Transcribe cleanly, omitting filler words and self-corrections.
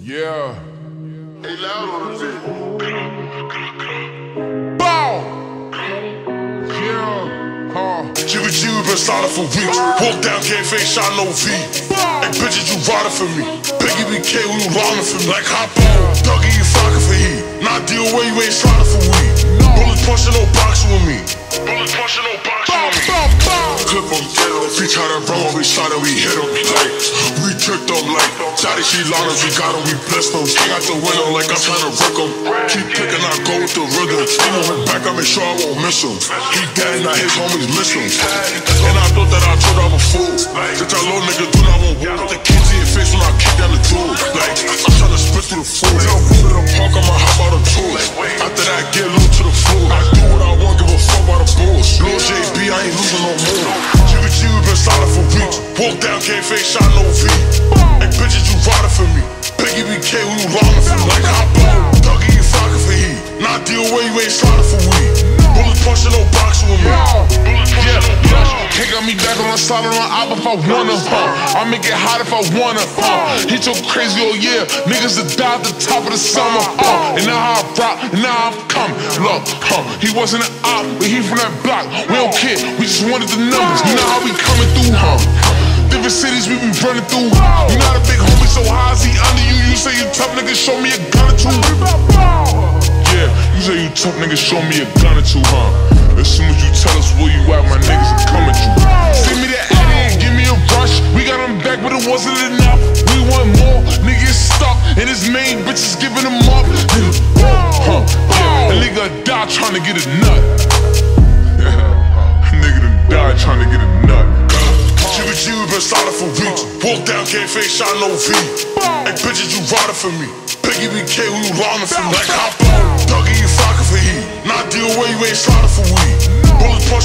Yeah. Hey, loud on the beat. Bow! Yeah. Jibby Jibby been solid for weeks. Walk down, game face, shot no V. Hey, bitches, you riding for me. Biggie BK, when you lawning for me. Like hop on, Dougie, you flocking for heat. Not deal where you ain't sliding for weed. Bullets punching, no boxing with me. Bullets punching, no boxing with me. Clip him, get him. If he try to run, we shot him, we hit him. Like, we tricked him, like, Shotty, she liners, we got him, we blessed him. Hang out the window like I'm trying to wreck him. Keep clicking, I go with the rhythm. Aim on his back, I make sure I won't miss him. He dead, now his homies miss him. And I thought that I told I'm a fool. Since that little nigga do not want war. The kids in your face when I kick down the door. Like, I'm trying to spit through the floor. Tell me to the park, I'ma hop out of tools. After that, get low to the floor. I do what I want, give a fuck about the bulls. Lil JB, I ain't losing no more. Jibby Jibby been solid for weeks. Walk down, game face, shot no V. Hey, bitches, you riding for me. Biggie BK, when you lawning for me. Like hop on, Dougie, you flocking for heat. Not deal where you ain't sliding for weed. Bullets punching, no boxing with me. He got me back on the side on the op if I wanna, I make it hot if I wanna, He so crazy all year, niggas that die at the top of the summer, And now I rock, and now I'm coming, look, He wasn't an op, but he from that block. We don't care, we just wanted the numbers. You know how we coming through, Different cities we be running through. You not a big homie, so how is he under you? You say you tough niggas, show me a gun or two. Yeah, you say you tough niggas, show me a gun or two, As soon as you tell us where you at, my niggas are coming to you. Send me that Addy and give me a rush. We got him back, but it wasn't enough. We want more, niggas stuck, and his main bitches giving him up. Yeah, a nigga die trying to get a nut. A nigga done died trying to get a nut. Jibby Jibby been solid for weeks. Walk down, game face, shot no V. Hey, bitches, you riding for me. Biggie BK, when you lawning for me. Like hop on, Dougie, you flocking for heat. Not deal where you ain't sliding for weed. Bullets